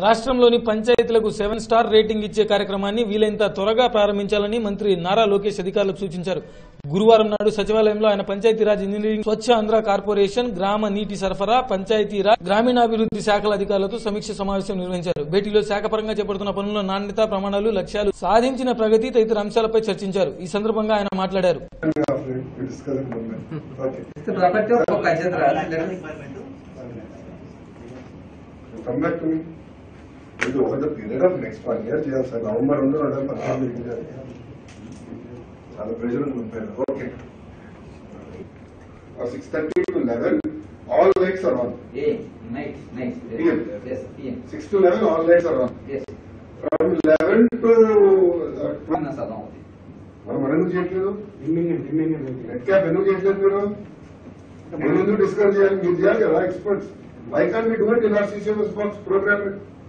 రాష్ట్రంలోని పంచాయతీలకు 7 star rating ఇచ్చే కార్యక్రమాన్ని వీలైనంత త్వరగా ప్రారంభించాలని మంత్రి నారా లోకేష్ అధికారులకు సూచించారు. గురువారం నాడు సచివాలయంలో ఆయన పంచాయతీరాజ్, ఇంజనీరింగ్, స్వచ్ఛ ఆంధ్ర కార్పొరేషన్, గ్రామ నీటి సరఫరా, పంచాయతీరాజ్, గ్రామీణాభివృద్ది శాఖల అధికారులతో సమీక్ష సమావేశం నిర్వహించారు. భేటీలో శాఖపరంగా చేపడుతున్న పనుల నాణ్యత, ప్రమాణాలు, లక్ష్యాలు, సాధించిన ప్రగతి తదితర అంశాలపై చర్చించారు. ఈ సందర్భంగా ఆయన మాట్లాడారు. over the period of next 1 year, November pressure okay. 6:30 to 11, all lights are on. Nice. PM. Yes, PM. 6 to 11, all lights are on. Yes. From 11 to 12. మనం చేయట్లేదు నెట్ క్యాప్ ఎందుకు చేయట్లేదు మీరు ఎందుకు డిస్కస్ చేయాలి మీరు చేయాలి కదా experts why can't we do it in our CCMS box program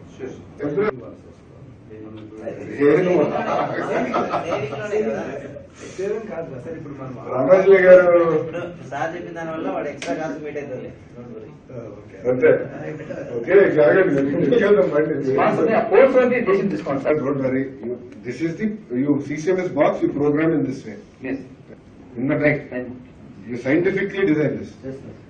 Ramesh garu sir చెప్పిన దాని వల్ల వాడు ఎక్స్ట్రా కాల్స్ మీట్ అవుతుంది అంతే ఓకే జాగ్రత్త don't worry this is the you CCMS box you program in this way Yes. In the right you scientifically design this